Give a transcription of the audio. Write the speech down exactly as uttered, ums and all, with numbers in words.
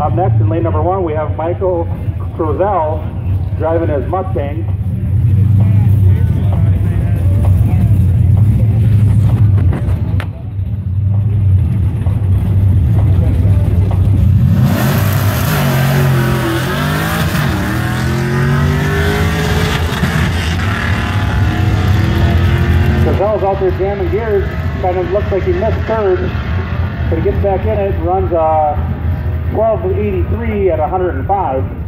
Up next in lane number one, we have Michael Crozell driving his Mustang. Crozell's out there jamming gears. Kind of looks like he missed third, but he gets back in it, runs uh, twelve eighty-three at one hundred five.